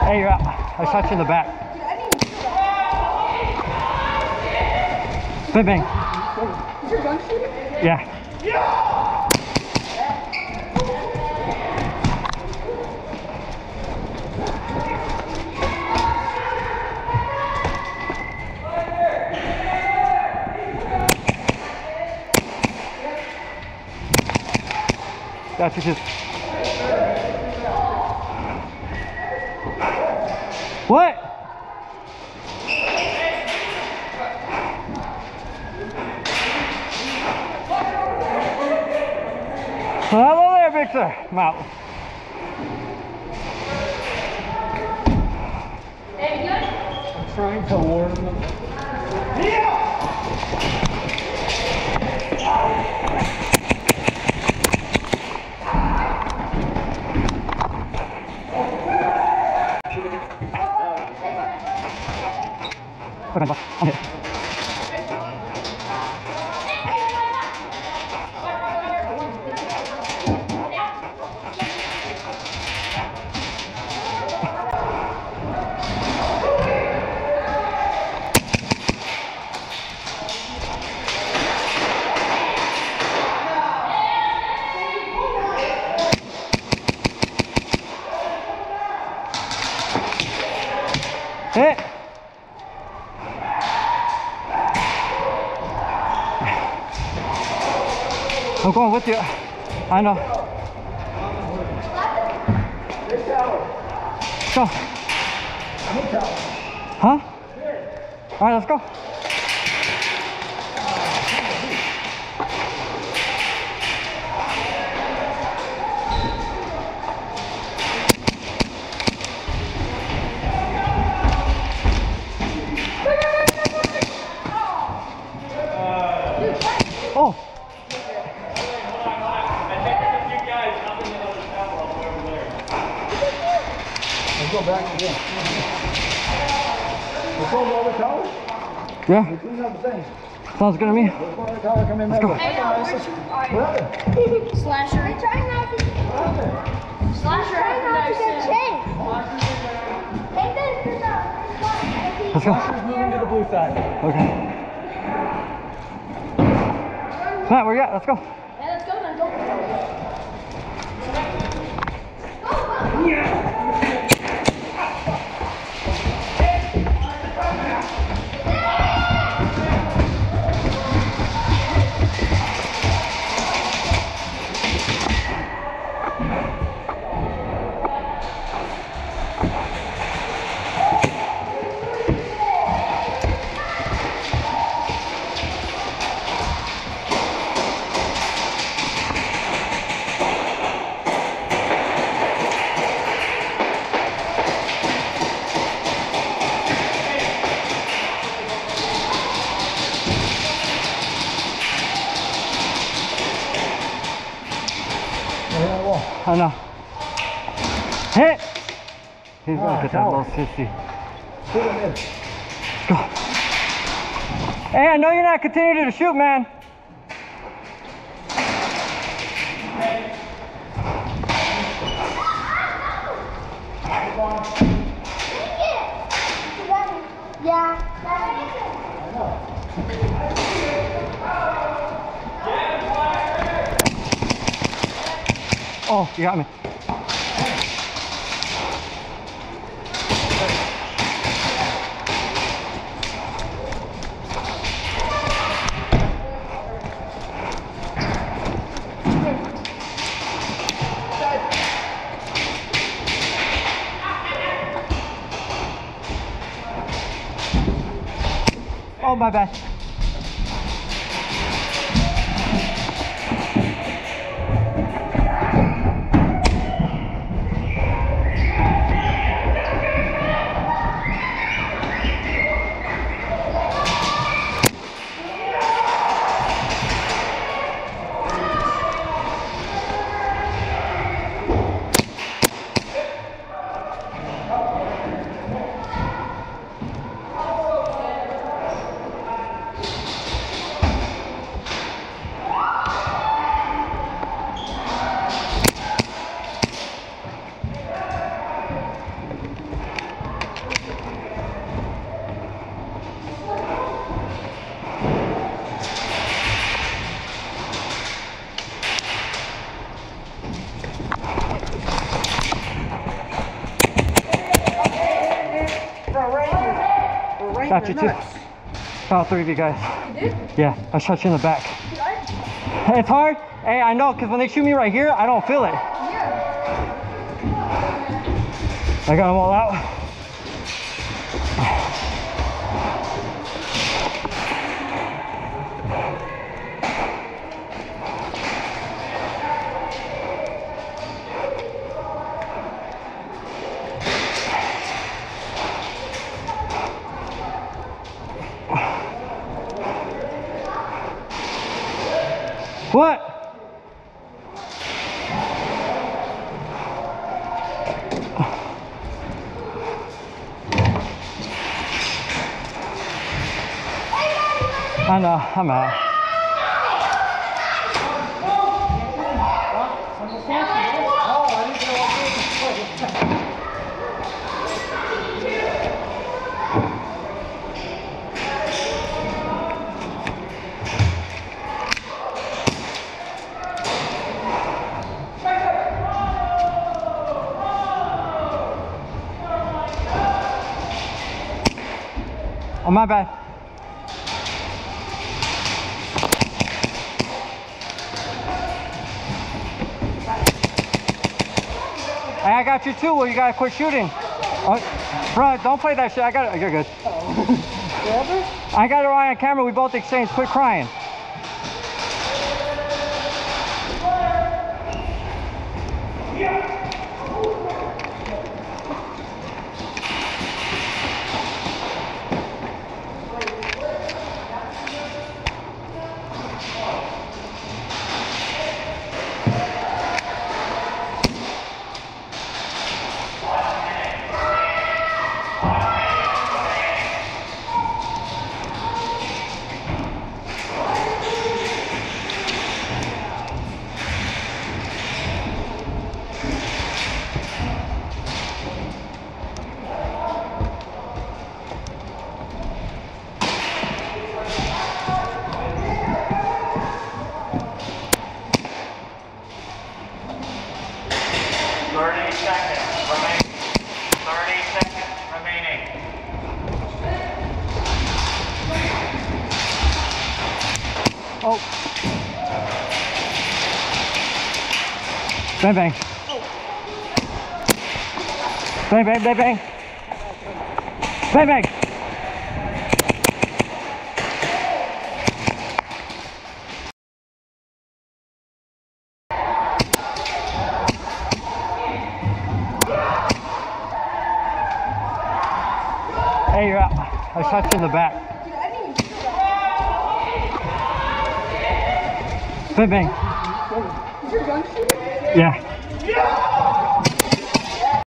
Hey, you're out. I shot you in the back. Bang, bang. Is your gun shooting? Yeah. Gotcha, kid. What? Hello there, Victor. I'm out. Hey, good? I'm trying to warn them. Okay, I'm hit. Hit. I'm going with you. I know. Let's go. Huh? All right, let's go. Oh. Let's go back again. Let's go over the tower. Yeah. We clean up the things. Sounds good to me. Let's go over the tower, come in that way. What happened? Slasher. I'm trying not to. What happened? Slasher. Trying not to get chased. Take this. Let's go. Slasher's moving to the blue side. Okay. Matt, where you at? Let's go. Yeah, let's go then. Go. I know. Hit! He's gonna get that little sissy. Shoot him in. Go. Hey, I know you're not continuing to shoot, man. Yeah. Oh, you got me. Oh, my bad. Got you too. Nice. All three of you guys. You did? Yeah, I shot you in the back. It's hard. Hey, I know, because when they shoot me right here, I don't feel it. Yeah. I got them all out. What? I know, I'm out. Oh, my bad. Hey, I got you too. Well, you gotta quit shooting. Oh, bro, don't play that shit. I got it. You're good. I got it right on camera. We both exchanged. Quit crying. Oh. Bang, bang. Bang, bang, bang, bang. Bang, bang. Hey, you're out. I shot you in the back. Bang, bang. Is your gun shooting? Yeah.